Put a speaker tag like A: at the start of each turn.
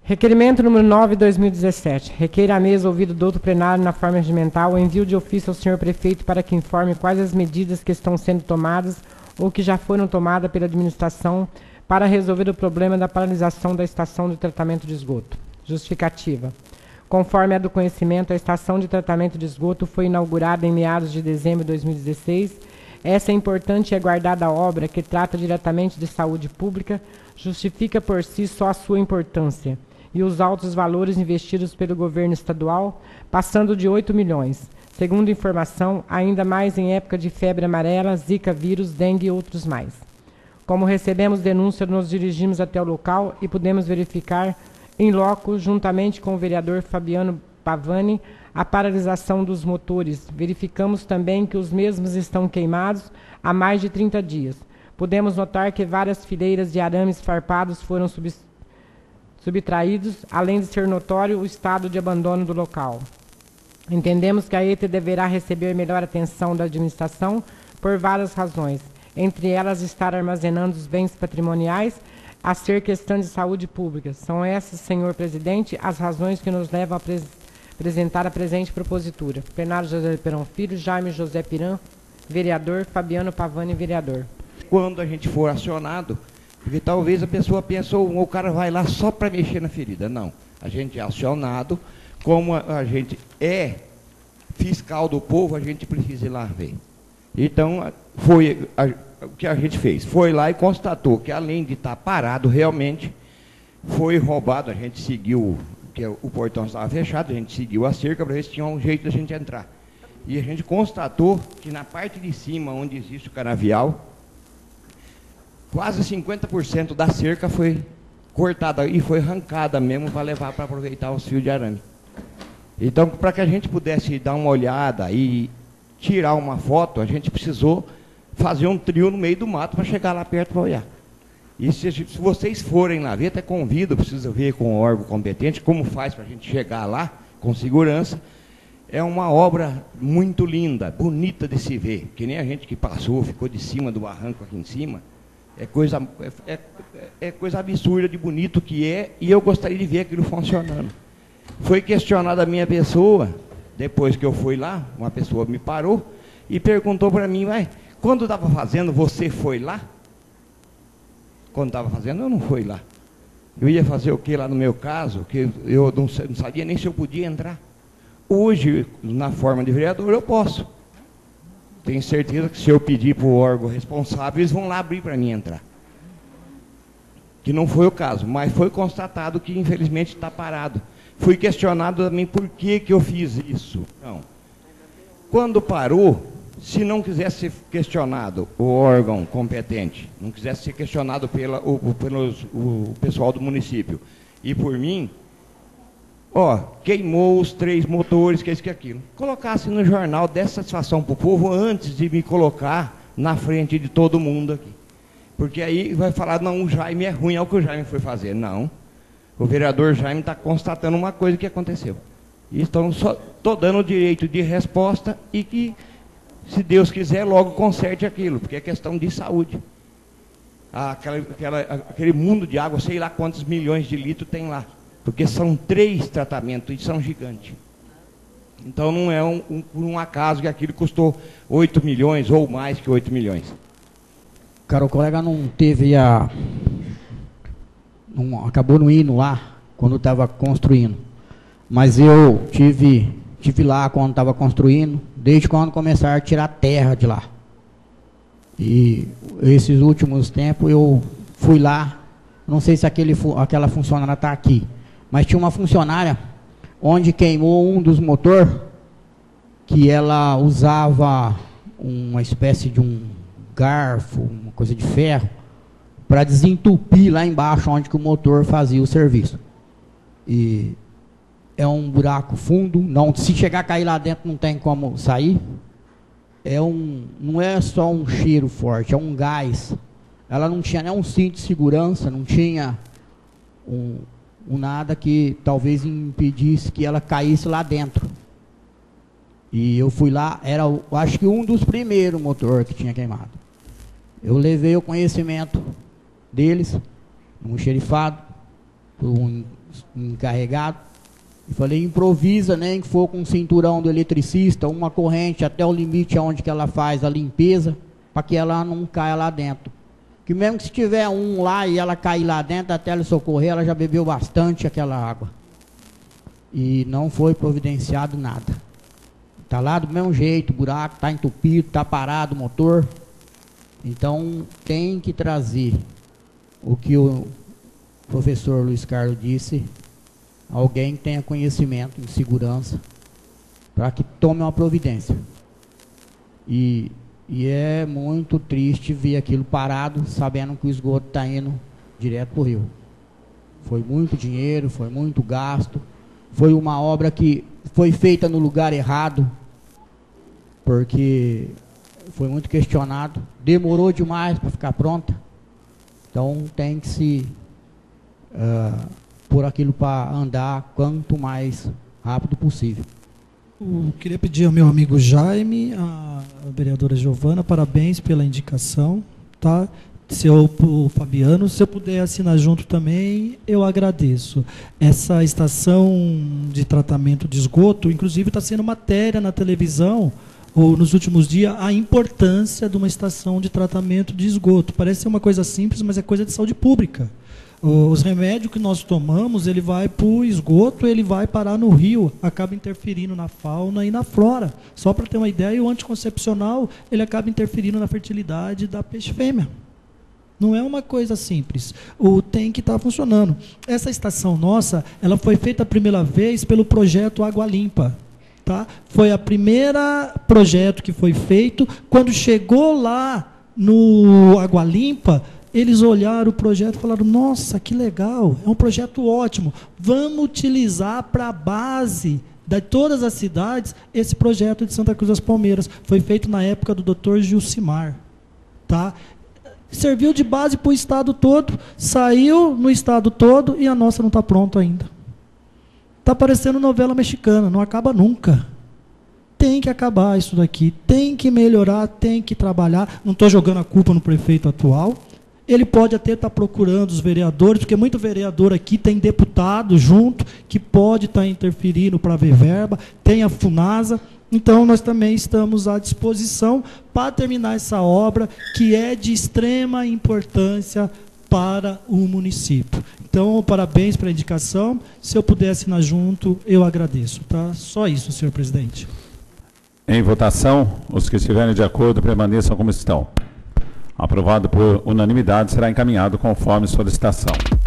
A: Requerimento número 9, 2017. Requer à mesa, ouvido do outro plenário na forma regimental, o envio de ofício ao senhor prefeito para que informe quais as medidas que estão sendo tomadas ou que já foram tomadas pela administração para resolver o problema da paralisação da estação de tratamento de esgoto. Justificativa. Conforme é do conhecimento, a estação de tratamento de esgoto foi inaugurada em meados de dezembro de 2016. Essa importante e aguardada obra, que trata diretamente de saúde pública, justifica por si só a sua importância e os altos valores investidos pelo governo estadual, passando de 8 milhões. Segundo informação, ainda mais em época de febre amarela, zika vírus, dengue e outros mais. Como recebemos denúncia, nos dirigimos até o local e pudemos verificar em loco, juntamente com o vereador Fabiano Pavani, a paralisação dos motores. Verificamos também que os mesmos estão queimados há mais de 30 dias. Podemos notar que várias fileiras de arames farpados foram subtraídos, além de ser notório o estado de abandono do local. Entendemos que a ETA deverá receber melhor atenção da administração por várias razões, entre elas estar armazenando os bens patrimoniais a ser questão de saúde pública. São essas, senhor presidente, as razões que nos levam a apresentar a presente propositura. Plenário José Perão Filho, Jaime José Piran, vereador, Fabiano Pavani, vereador.
B: Quando a gente for acionado, porque talvez a pessoa pense, ou o cara vai lá só para mexer na ferida. Não, a gente é acionado, como a gente é fiscal do povo, a gente precisa ir lá ver. Então, foi o que a gente fez. Foi lá e constatou que, além de estar parado, realmente foi roubado. A gente seguiu, que o portão estava fechado, a gente seguiu a cerca para ver se tinha um jeito da gente entrar. E a gente constatou que na parte de cima, onde existe o canavial, quase 50% da cerca foi cortada e foi arrancada mesmo para levar para aproveitar os fios de arame. Então, para que a gente pudesse dar uma olhada e tirar uma foto, a gente precisou fazer um trio no meio do mato para chegar lá perto para olhar. E se vocês forem lá ver, até convido, precisa ver com o órgão competente, como faz para a gente chegar lá com segurança. É uma obra muito linda, bonita de se ver, que nem a gente que passou, ficou de cima do barranco aqui em cima. É coisa absurda de bonito que é, e eu gostaria de ver aquilo funcionando. Foi questionada a minha pessoa, depois que eu fui lá, uma pessoa me parou e perguntou para mim, quando estava fazendo, você foi lá? Quando estava fazendo, eu não fui lá. Eu ia fazer o que lá no meu caso, que eu não sabia nem se eu podia entrar. Hoje, na forma de vereador, eu posso. Tenho certeza que se eu pedir para o órgão responsável, eles vão lá abrir para mim entrar. Que não foi o caso, mas foi constatado que, infelizmente, está parado. Fui questionado também por que eu fiz isso. Não. Quando parou, se não quisesse ser questionado o órgão competente, não quisesse ser questionado pelo pessoal do município e por mim, queimou os 3 motores, que é isso que aquilo. Colocasse no jornal, desse satisfação para o povo antes de me colocar na frente de todo mundo aqui. Porque aí vai falar, não, o Jaime é ruim, é o que o Jaime foi fazer. Não. O vereador Jaime está constatando uma coisa que aconteceu. E estou dando o direito de resposta e que, se Deus quiser, logo conserte aquilo, porque é questão de saúde. Aquele mundo de água, sei lá quantos milhões de litros tem lá. Porque são 3 tratamentos e são gigantes. Então não é um acaso que aquilo custou 8 milhões ou mais que 8 milhões.
C: Cara, o colega não teve acabou não indo lá quando estava construindo. Mas eu tive lá quando estava construindo, desde quando começaram a tirar terra de lá. E esses últimos tempos eu fui lá, não sei se aquela funcionária está aqui, mas tinha uma funcionária onde queimou um dos motores, que ela usava uma espécie de um garfo, uma coisa de ferro, para desentupir lá embaixo onde que o motor fazia o serviço. E é um buraco fundo, se chegar a cair lá dentro não tem como sair. Não é só um cheiro forte, é um gás. Ela não tinha nem um cinto de segurança, não tinha nada que talvez impedisse que ela caísse lá dentro. E eu fui lá, acho que um dos primeiros motores que tinha queimado. Eu levei o conhecimento deles, um xerifado, encarregado. E falei, improvisa, nem que for com um cinturão do eletricista, uma corrente até o limite onde que ela faz a limpeza, para que ela não caia lá dentro. Que mesmo que se tiver um lá e ela cair lá dentro, até ela socorrer, ela já bebeu bastante aquela água. E não foi providenciado nada. Está lá do mesmo jeito, o buraco está entupido, está parado o motor. Então tem que trazer o que o professor Luiz Carlos disse, alguém que tenha conhecimento em segurança, para que tome uma providência. E é muito triste ver aquilo parado, sabendo que o esgoto está indo direto para o rio. Foi muito dinheiro, foi muito gasto, foi uma obra que foi feita no lugar errado, porque foi muito questionado, demorou demais para ficar pronta. Então tem que se pôr aquilo para andar quanto mais rápido possível.
D: Eu queria pedir ao meu amigo Jaime, a vereadora Giovana, parabéns pela indicação, tá? O Fabiano, se eu puder assinar junto também, eu agradeço. Essa estação de tratamento de esgoto, inclusive está sendo matéria na televisão, ou nos últimos dias, a importância de uma estação de tratamento de esgoto. Parece ser uma coisa simples, mas é coisa de saúde pública. Os remédios que nós tomamos, ele vai para o esgoto, ele vai parar no rio, acaba interferindo na fauna e na flora. Só para ter uma ideia, o anticoncepcional, ele acaba interferindo na fertilidade da peixe fêmea. Não é uma coisa simples. O tanque está funcionando. Essa estação nossa, ela foi feita a primeira vez pelo projeto Água Limpa. Tá? Foi a primeira projeto que foi feito. Quando chegou lá no Água Limpa, eles olharam o projeto e falaram, nossa, que legal, é um projeto ótimo, vamos utilizar para a base de todas as cidades esse projeto de Santa Cruz das Palmeiras. Foi feito na época do Dr. Gilcimar. Tá? Serviu de base para o estado todo, saiu no estado todo e a nossa não está pronta ainda. Está parecendo novela mexicana, não acaba nunca. Tem que acabar isso daqui, tem que melhorar, tem que trabalhar. Não estou jogando a culpa no prefeito atual. Ele pode até estar procurando os vereadores, porque muito vereador aqui tem deputado junto, que pode estar interferindo para ver verba, tem a FUNASA. Então, nós também estamos à disposição para terminar essa obra, que é de extrema importância para o município. Então, parabéns pela indicação. Se eu puder assinar junto, eu agradeço. Tá? Só isso, senhor presidente.
E: Em votação, os que estiverem de acordo permaneçam como estão. Aprovado por unanimidade, será encaminhado conforme solicitação.